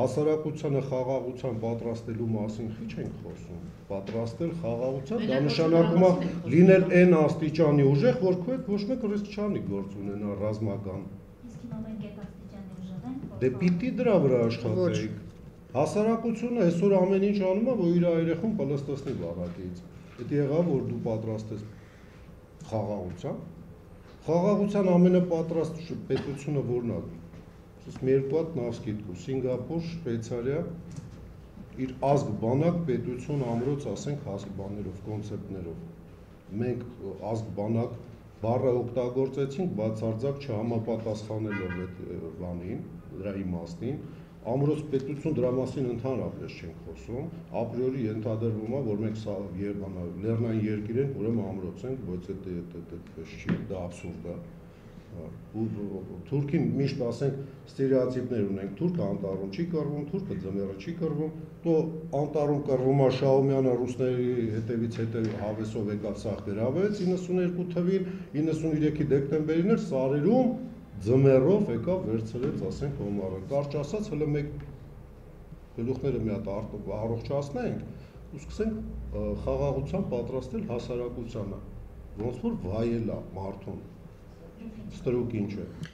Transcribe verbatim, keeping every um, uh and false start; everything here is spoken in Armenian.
հասարակությանը խաղաղության պատրաստելու մասին քիչ ենք խոսում, պատրաստել խաղաղության, դա նշանակում է լինել այն աստիճանի ուժեղ, որ քո հետ ոչ մեկ ռիսկ չանի գործ ունենա ռազմական։ Իսկ հիմա մենք այդ աստիճանի ուժեղ ենք։ Դե պիտի դրա վրա աշխատենք։ Հասարակությունը այսօր ամեն ինչ անում է, որ իր երեխուն պլստոսնի վարակից։ Դա եղավ, որ դու պատրաստես խաղաղության։ Խաղաղության ամենապատրաստ պետությունը որն է։ Իսկ մի երկու հատ նավսկիթ կու, Սինգապուր, Շվեյցարիա, իր ազգ բանակ պետություն ամրոց, ասենք, հասկ բաներով, կոնցեպտներով։ Մենք ազգ բանակ բառը օգտագործեցինք, բացարձակ չհամապատասխանելով այդ բանին, դրա իմաստին, ամրոց պետություն դրա մասին ընդհանրապես չենք խոսում, ապրիորի ենթադրվում է, որ մենք լեռնային երկիր ենք, ուրեմն ամրոց ենք, բայց այդպես չի, դա աբսուրդ է։ Թուրքին միշտ ասենք ստերեոտիպներ ունենք, թուրքը անտառում չի կռվում, թուրքը ձմեռը չի կռվում, то անտառում կռվում է Շահումյանը ռուսների հետևից հետո հավեսով եկավ սաղ գրավեց իննսուններկու թվին, իննսուներեքի դեկտեմբերին էր սարերում ձմեռով եկավ վերցրեց, ասենք Հոմարը։ Կարճ ասած, հələ մեկ գլուխները մի հատ առողջացնենք ու սկսենք խաղաղության պատրաստել հասարակությանը, ոնց որ վայելա մարդուն։ Ստրուկ ինչ է։